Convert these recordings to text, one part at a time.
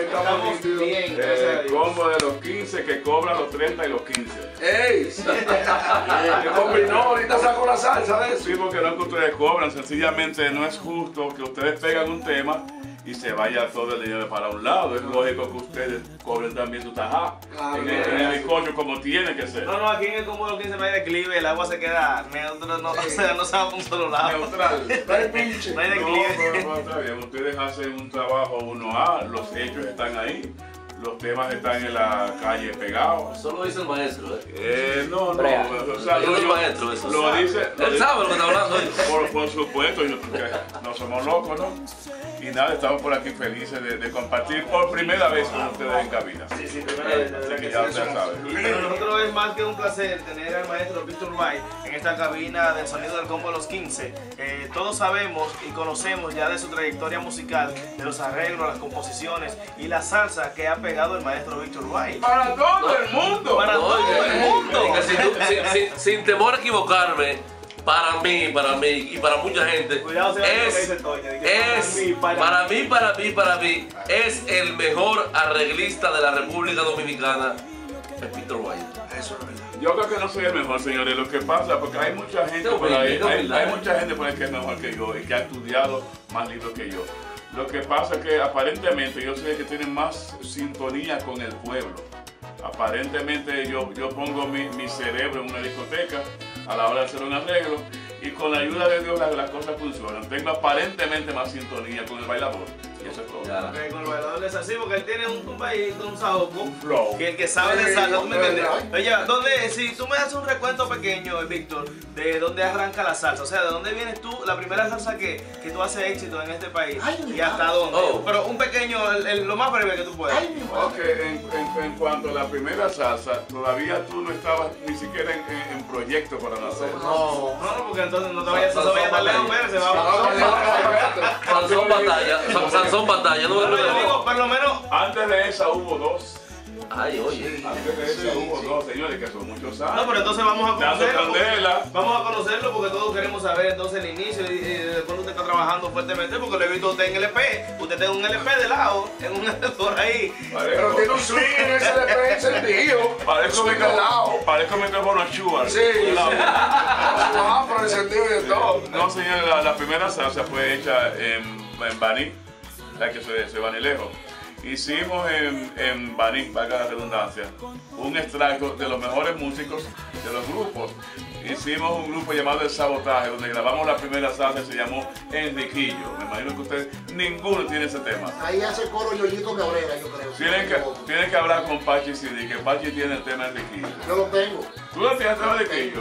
Estamos bien, gracias a Dios. Combo de los 15 que cobra los 30 y los 15. ¡Ey! ¿Qué combinó? Ahorita saco la salsa de eso. Sí, porque no es que ustedes cobran, sencillamente no es justo que ustedes pegan un tema y se vaya todo el dinero para un lado. Es lógico que ustedes cobren también su tajá en el bizcocho como tiene que ser. No, aquí en el combo de los 15 no hay declive, el agua se queda neutro, no, o sea, no se va por un solo lado. Neutral. No hay pinche. No hay No, declive. pero está bien, ustedes hacen un trabajo 1A, los hechos están ahí, los temas están en la calle pegados. Eso lo dice el maestro, ¿eh? No, Brea. o sea, Él es el maestro, eso. lo dice. Él sabe lo que está hablando. Por supuesto, porque no somos locos, ¿no? Y nada, estamos por aquí felices de compartir por primera vez con ustedes en cabina. Sí, primera vez, de Así verdad que que ya sí. ustedes saben. Y para nosotros es más que un placer tener al maestro Víctor White en esta cabina del sonido del combo de los 15. Todos sabemos y conocemos ya de su trayectoria musical, de los arreglos, las composiciones y la salsa que ha pegado el maestro Víctor White. ¡Para todo el mundo! Para todo el mundo. Sin temor a equivocarme, para mí y para mucha gente, Cuidado, se va a decir lo que dice Toño, de que para mí, es el mejor arreglista de la República Dominicana, es Víctor White. Eso es verdad. Yo creo que no soy el mejor, señores. Lo que pasa, porque hay mucha gente por ahí, hay mucha gente por ahí que es mejor que yo y que ha estudiado más libros que yo. Lo que pasa es que aparentemente yo sé que tienen más sintonía con el pueblo. Aparentemente yo pongo mi cerebro en una discoteca a la hora de hacer un arreglo y con la ayuda de Dios las cosas funcionan. Tengo aparentemente más sintonía con el bailador y eso es todo. Ya. Ok, con el bailador es así porque él tiene un bailito, un saoco, Un flow. que el que sabe de salsa, ¿tú me entiendes? Oye, si tú me haces un recuento pequeño, Víctor, de dónde arranca la salsa, o sea, de dónde vienes tú, la primera salsa que tú haces éxito en este país y hasta dónde. Oh. Pero un pequeño, lo más breve que tú puedas. Ok, en cuanto a la primera salsa, todavía tú no estabas ni siquiera en proyecto para nacer. No, porque entonces no te vayas tan lejos, pero se va. Sansón Batalla, no me Pero yo digo, por lo menos. Antes de esa hubo dos. Ay, oye. Antes de esa hubo dos, señores, que son muchos años. No, pero entonces vamos a Dando conocerlo. candela. Vamos a conocerlo porque todos queremos saber entonces el inicio y después usted está trabajando fuertemente porque lo he visto a usted en LP. Usted tiene un LP de lado, en un por ahí. Pero tiene un swing en ese LP encendido. Parezco micrófono Shure. Sí, su afro encendido y de todo. No, señor, la primera salsa fue hecha en Baní, la que soy banilejo. Hicimos en Baní, valga la redundancia, un extracto de los mejores músicos de los grupos. Hicimos un grupo llamado El Sabotaje, donde grabamos la primera salsa y se llamó Enriquillo. Me imagino que ustedes, ninguno tiene ese tema. Ahí hace coro Yoyito Cabrera, yo creo. Tienen que hablar con Pachi CD, que Pachi tiene el tema Enriquillo. Yo lo tengo. ¿Tú lo tienes el tema Enriquillo?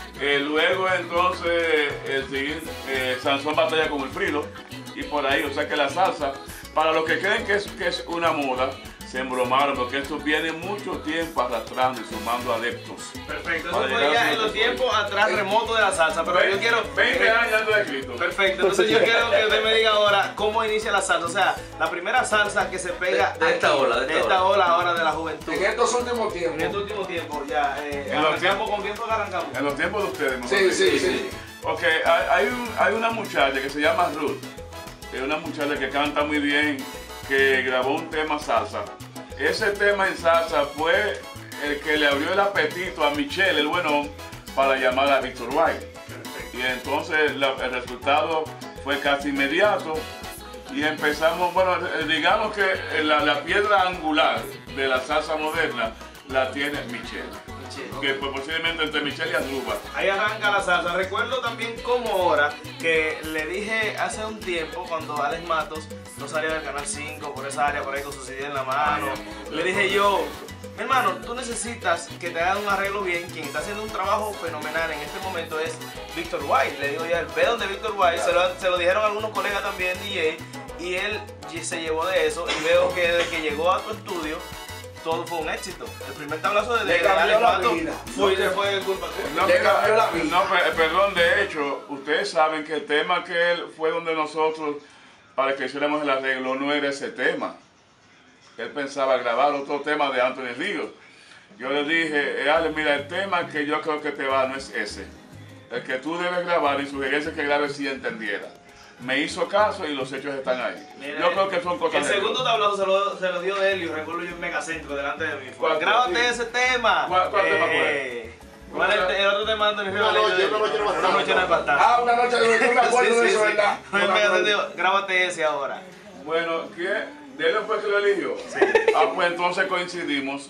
Luego entonces el siguiente, Sansón Batalla con el Frilo y por ahí, o sea que la salsa, para los que creen que es una moda, se embromaron porque esto viene mucho tiempo arrastrando y sumando adeptos. Perfecto, eso fue ya en los tiempos atrás remotos de la salsa, pero yo quiero... 20 años ando escrito. Perfecto, entonces yo quiero que usted me diga ahora cómo inicia la salsa, o sea, la primera salsa que se pega De esta aquí, ola, de esta ola ahora de la juventud. En estos últimos En tiempos. este último tiempo, ya, los arrancamos con quién fue que arrancamos. En los tiempos de ustedes, mejor Sí, dicho. sí. Ok, hay una muchacha que se llama Ruth, que es una muchacha que canta muy bien, que grabó un tema salsa. Ese tema en salsa fue el que le abrió el apetito a Michelle, el buenón, para llamar a Víctor White. Y entonces el resultado fue casi inmediato y empezamos, bueno, digamos que la piedra angular de la salsa moderna la tiene Michelle. Que pues, posiblemente entre Michelle y Andruba. Ahí arranca la salsa. Recuerdo también como ahora que le dije hace un tiempo cuando Alex Matos no salía del Canal 5 por esa área, por ahí con su CD en la mano, le dije yo, mi hermano, tú necesitas que te hagan un arreglo bien. Quien está haciendo un trabajo fenomenal en este momento es Víctor White. Le digo ya, el pedo de Víctor White, se lo dijeron algunos colegas también, DJ, y él se llevó de eso y veo que desde que llegó a tu estudio todo fue un éxito. El primer tablazo de cambió la Matos vida. fue culpa tuya. Le cambió la vida. No, perdón, de hecho, ustedes saben que el tema que él fue donde nosotros, para que hiciéramos el arreglo, no era ese tema. Él pensaba grabar otro tema de Anthony Ríos. Yo le dije, Ale, mira, el tema que yo creo que te va no es ese. El que tú debes grabar, y sugerencia que grabes si entendiera. me hizo caso y los hechos están ahí. Mira, Yo creo que son cosas el de segundo Dios. tablazo se lo dio Helio, recuerdo yo en Megacentro delante de mí. ¿Cuál? Grábate Sí. ese tema. ¿Cuál tema fue? ¿Cuál es el otro tema de Una noche no es bastante. Una noche no es bastante. Ah, una noche yo me acuerdo Sí, de sí, eso, sí. ¿verdad? Fue en Megacentro, grábate ese ahora. Bueno, ¿qué? ¿De él fue que lo eligió? Sí. Ah, pues entonces coincidimos.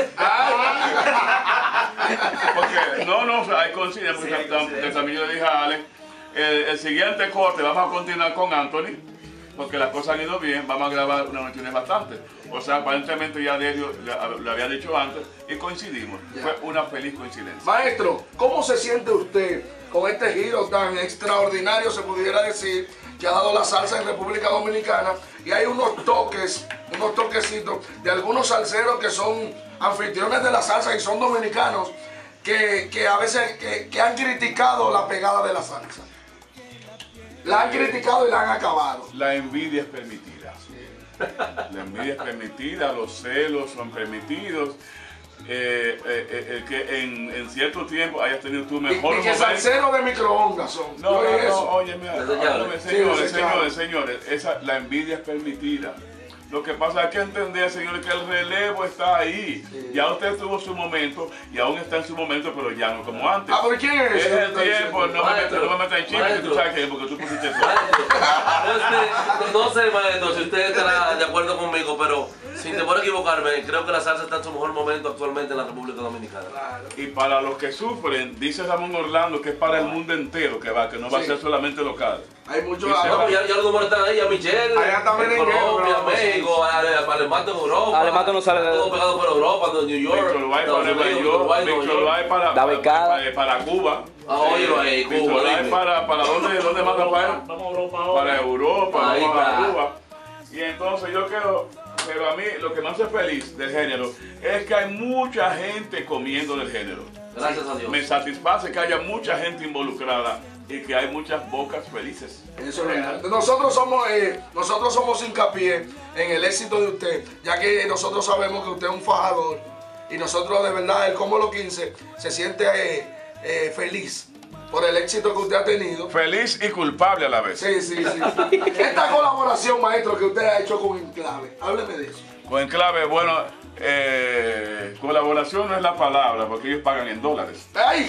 Porque, no, o sea, hay coincidencia, porque Sí, hay coincidencia. también yo le dije a Alex, el siguiente corte vamos a continuar con Anthony, porque las cosas han ido bien, vamos a grabar una noche bastante. O sea, aparentemente ya Delio lo había dicho antes y coincidimos. Ya. Fue una feliz coincidencia. Maestro, ¿cómo se siente usted con este giro tan extraordinario, se pudiera decir, que ha dado la salsa en República Dominicana? Y hay unos toquecitos de algunos salseros que son anfitriones de la salsa y son dominicanos, que a veces que han criticado la pegada de la salsa. La han criticado y la han acabado. La envidia es permitida. La envidia es permitida, los celos son permitidos. Que en cierto tiempo hayas tenido tu mejor Y que momento. salseros de microondas son. No, Yo oí eso. oye, mira, Sí, señores, la envidia es permitida. Lo que pasa es que entender, señores, que el relevo está ahí. Sí. Ya usted tuvo su momento y aún está en su momento, pero ya no como antes. Ah, ¿pero quién es Es ese? el tiempo, no me metas en chisme, que tú sabes que porque tú pusiste eso. Maestro, no sé, maestro, si usted estará de acuerdo conmigo, pero sin temor a equivocarme, creo que la salsa está en su mejor momento actualmente en la República Dominicana. Y para los que sufren, dice Ramón Orlando que es para el mundo entero que no va a Sí. ser solamente local. Hay muchos. Y se No, va. pues ya los números están ahí, a Michelle, Allá también en en Colombia, Guerra, México, Alemato en Europa. Alemato no sale de- Todo pegado por Europa, New York, Víctor Uruguay para Estados Nueva Unidos, York, Uruguay, Víctor Nueva York. Uruguay para Cuba. Ah, óyelo ahí, Víctor Cuba, Uruguay dime. para ¿dónde más Rafael? Vamos a Europa ahora. Para Europa, Ahí para va. Cuba. Y entonces yo creo, pero a mí lo que me hace feliz del género es que hay mucha gente comiendo del género. Gracias a Dios. Me satisface que haya mucha gente involucrada y que hay muchas bocas felices. Eso es verdad. Nosotros somos hincapié en el éxito de usted, ya que nosotros sabemos que usted es un fajador y nosotros de verdad, el Como los 15 se siente feliz por el éxito que usted ha tenido. Feliz y culpable a la vez. Sí. Esta colaboración, maestro, que usted ha hecho con Enclave, hábleme de eso. Con Enclave, bueno, colaboración no es la palabra porque ellos pagan en dólares. ¡Ay!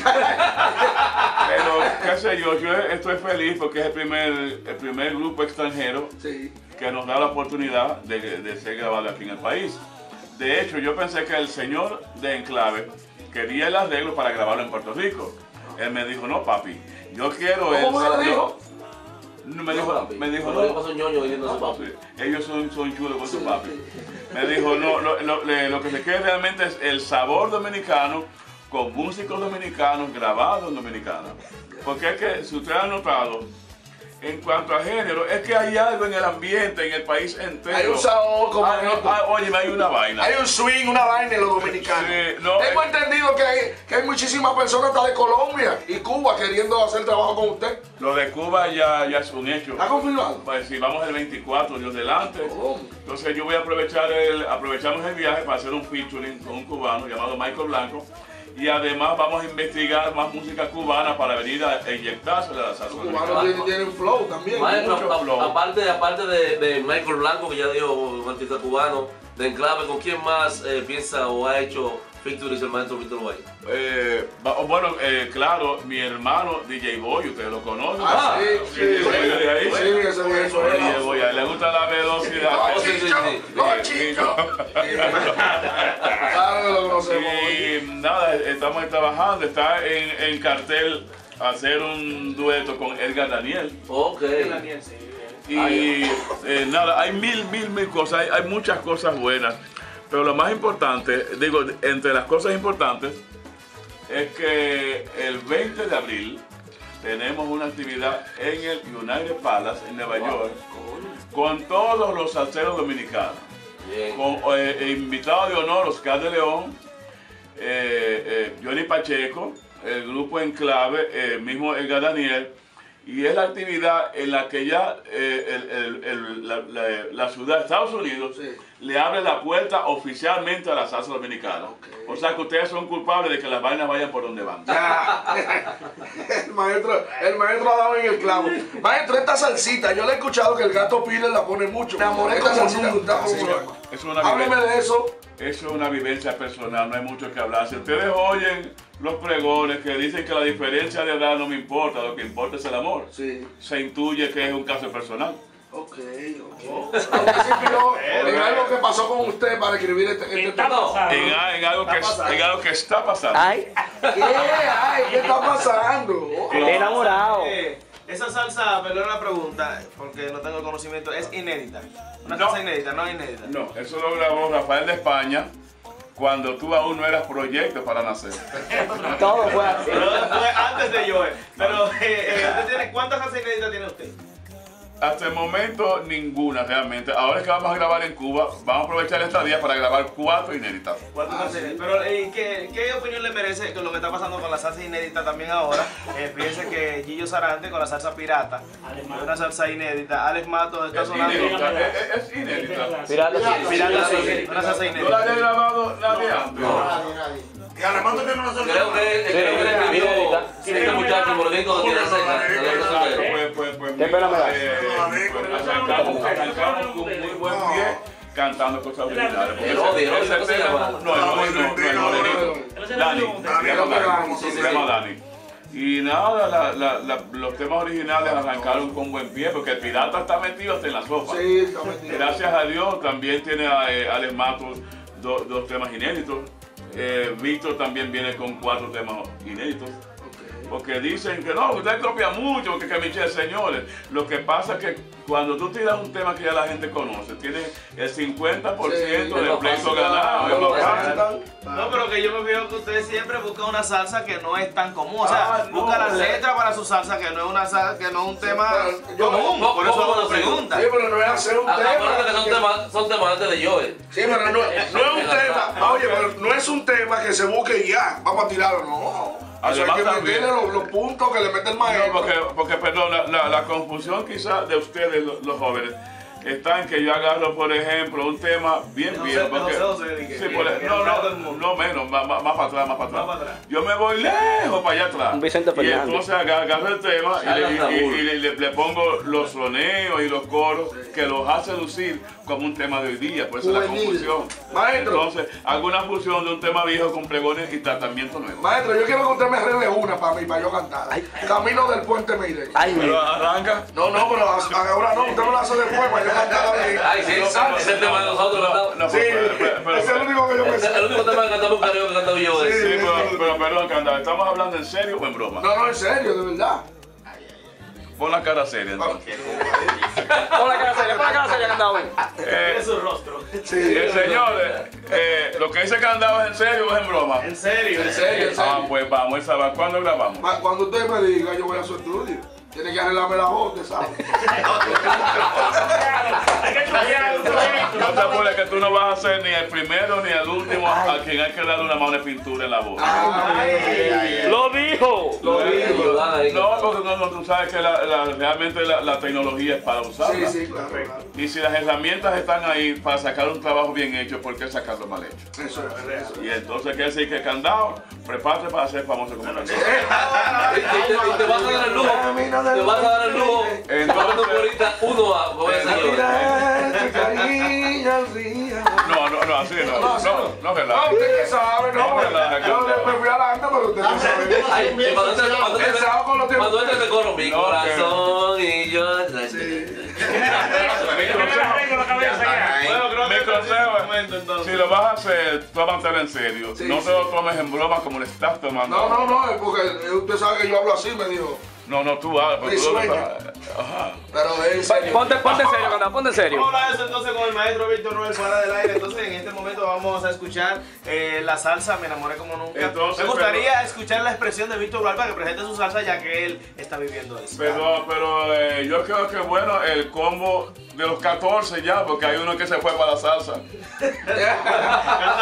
Pero, qué sé yo estoy feliz porque es el primer grupo extranjero Sí. que nos da la oportunidad de ser grabado aquí en el país. De hecho, yo pensé que el señor de Enclave quería el arreglo para grabarlo en Puerto Rico. Él me dijo, no papi, yo quiero ¿Cómo le dijo? No, me dijo, no. no. Pasó un ñoño diciendo a su papá. Ellos son chulos con su papi. Me dijo, no, lo que se quiere realmente es el sabor dominicano con músicos dominicanos grabados en Dominicana. Porque es que, si ustedes han notado, en cuanto a género, es que hay algo en el ambiente, en el país entero. Hay un sabor como esto. Óyeme, hay una vaina. Hay un swing, una vaina en los dominicanos. Sí, no, Tengo entendido que hay muchísimas personas hasta de Colombia y Cuba queriendo hacer trabajo con usted. Lo de Cuba ya es un hecho. ¿Está confirmado? Pues si vamos el 24, Dios delante. Oh. Entonces yo voy a aprovechamos el viaje para hacer un featuring con un cubano llamado Michael Blanco. Y además vamos a investigar más música cubana para venir a inyectarse a la salsa. Los cubanos tienen flow también. Maestro, mucho flow. aparte de Michael Blanco, que ya dijo un artista cubano, de Enclave, ¿con quién más piensa o ha hecho features el maestro Víctor Uruguay? Claro, mi hermano DJ Boy, ustedes lo conocen. Ah, sí. DJ Boy de ahí. Sí, ese bien, eso es. DJ Boy, a él le gusta la velocidad. ¡Oh, sí, sí, chicho! sí. ¡Oh, chicho! Claro que lo conocemos. Y nada, estamos trabajando, está en cartel hacer un dueto con Edgar Daniel. Ok. Y nada, hay mil cosas, hay muchas cosas buenas. Pero lo más importante, digo, entre las cosas importantes, es que el 20 de abril tenemos una actividad en el United Palace en Nueva York con todos los salseros dominicanos. Bien. Con invitado de honor Oscar de León, Johnny Pacheco, el grupo Enclave, mismo Edgar Daniel Y es la actividad en la que ya la ciudad de Estados Unidos Sí. le abre la puerta oficialmente a la salsa dominicana. O sea que ustedes son culpables de que las vainas vayan por donde van. Ya. El maestro ha dado en el clavo. Maestro, esta salsita, yo le he escuchado que el Gato Piller la pone mucho. Me enamoré como nunca. Es una Hábleme de eso. Eso es una vivencia personal, no hay mucho que hablar. Si ustedes oyen los pregones que dicen que la diferencia de edad no me importa, lo que importa es el amor, Sí. se intuye que es un caso personal. Ok. Aunque se inspiró en algo que pasó con usted para escribir este Está texto. pasando. En algo que está pasando. Ay, ¿Qué? Ay, ¿qué está pasando? estoy enamorado. Esa salsa, perdón la pregunta, porque no tengo conocimiento, es inédita. Una No. salsa inédita, no inédita. No, eso lo grabó Rafael de España cuando tú aún no eras proyecto para nacer. Todo fue así. Pero fue antes de Joel. Pero, ¿usted tiene, ¿cuántas salsas inéditas tiene usted? Hasta el momento ninguna realmente. Ahora es que vamos a grabar en Cuba, vamos a aprovechar esta día para grabar 4 inéditas. ¿Cuántas salsas inéditas? Pero, ¿qué opinión le merece con lo que está pasando con la salsa inédita también ahora? Fíjense que Gillo Sarante con la salsa pirata, una salsa inédita. Alex Matos está Es sonando. inédita, es inédita. Pirata, sí. Pirata, sí, una salsa ¿No la había inédita. grabado nadie antes? Nadie. Y además tú tienes una sola. Creo que le escribió este muchacho gordito que tiene ceja. Pues, ¿Qué pena me da? arrancamos con muy buen pie cantando cosas originales. Porque El Odi, ese ¿cómo se tema- llama? No, el morenito. Dani, se llama Dani. Y nada, los temas originales arrancaron con buen pie, porque el pirata está metido hasta en la sopa. Sí, está metido. Gracias a Dios también tiene a Alex Matos dos temas inéditos. Víctor también viene con 4 temas inéditos. Porque dicen que no, usted copia mucho, porque que Michelle, señores. Lo que pasa es que cuando tú tiras un tema que ya la gente conoce, tiene el 50% del pleito ganado. Es más fácil. No, pero que yo me fijo que usted siempre busca una salsa que no es tan común. O sea, no, busca las o sea, letras para su salsa que no es una salsa, que no es un tema Yo- común. Por eso hago la pregunta. Sí, pero no es hacer un Acuérdate tema. que son temas antes de Joel. Sí, pero no es un tema. Oye, pero no es un tema que se busque y ya. Vamos a tirarlo, no. Eso hay Además que también- meterle los puntos que le mete el No, maestro. porque perdón, la confusión quizás de ustedes, los jóvenes, está en que yo agarro, por ejemplo, un tema bien No viejo. sé, Porque, José, de que- sí, que no menos, más para atrás, más para atrás. Más para atrás. Yo me voy lejos para allá atrás. Un Vicente Y Fernández. entonces agarro el tema y le pongo los soneos y los coros que los hace lucir como un tema de hoy día. Por eso es la Juvenil. confusión. Maestro. Entonces, hago una fusión de un tema viejo con pregones y tratamiento nuevo. Maestro, yo quiero que usted me arregle una para mí, para yo cantar. Camino del Puente Meire. Ay, Pero arranca. No, pero ahora no, usted me lo hace después para yo cantar bien. Ay, sí, ese es el tema de nosotros, ¿verdad? No, Sí, pero- ese es el único que yo me Ese es sé. el único tema que cantamos un karaoke que cantaba Joel. Sí, pero perdón, Candado, ¿estamos hablando en serio o en broma? No, en serio, de verdad. Pon la cara seria entonces. pon la cara seria, cantado bien. Tiene su rostro. Señores, lo que dice Candado es en serio o es en broma. En serio. En serio, en Ah, serio. pues vamos, esa va. ¿Cuándo grabamos? Cuando usted me diga, yo voy a su estudio. Tiene que arreglarme la voz, usted sabe. Hay que estudiar un proyecto. No te apures que tú no vas a ser ni el primero ni el último a quien hay que darle una mano de pintura en la voz. Lo dijo. No, porque no, tú sabes que realmente la tecnología es para usarla. Sí, claro. Y si las herramientas están ahí para sacar un trabajo bien hecho, ¿por qué sacarlo mal hecho? Eso es real. Y entonces quiere decir que Candado, prepárate para ser famoso como Candado. Y te vas a dar el lujo. Te vas a dar el lujo. Tomando por ahorita 1A con ese señor. No, así no. No, relaja. Usted que sabe, no. Relaja, Yo me fui adelante, pero usted que sabe. Ay, y cuando entra te corro mi No, corazón y yo. Tengo la cabeza ya. Bueno, creo que Mi consejo este es el momento, es, entonces. si lo vas a hacer, tómatelo en serio. Sí, No sí. te lo tomes en broma como le estás tomando. No, es porque usted sabe que yo hablo así, me dijo. No, tú hablas, Mi pero tú sueño. Ajá. Pero es en serio. Ponte en serio, cantado, ponte en serio. Vamos a hablar de eso entonces con el maestro Víctor Roel fuera del aire. Entonces en este momento vamos a escuchar la salsa Me enamoré como nunca. Entonces, Me gustaría escuchar la expresión de Víctor Roel para que presente su salsa ya que él está viviendo eso. Pero yo creo que bueno, el combo de los 14 ya, porque hay uno que se fue para la salsa.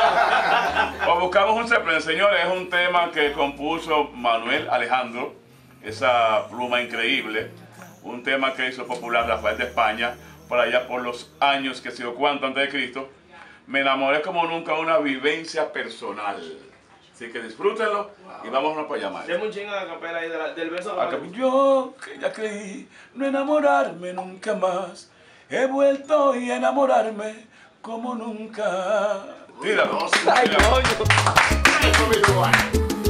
O buscamos un señores, es un tema que compuso Manuel Alejandro esa pluma increíble, un tema que hizo popular Rafael de España, por allá por los años, que sé yo cuánto antes de Cristo. Me enamoré como nunca, una vivencia personal. Así que disfrútenlo y vámonos para llamar. Deme un chingo de capela ahí del verso. Yo que ya creí no enamorarme nunca más, he vuelto y a enamorarme como nunca. Tíralo. Ay, coño. Eso me lo va.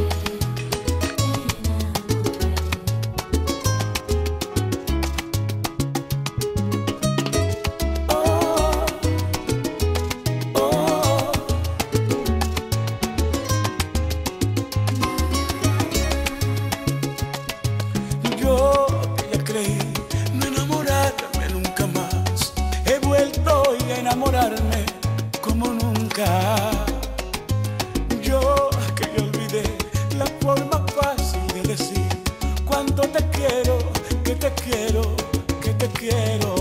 Yo que ya creí no enamorarme nunca más, he vuelto y a enamorarme como nunca. Yo que ya olvidé la forma fácil de decir cuánto te quiero, que te quiero, que te quiero.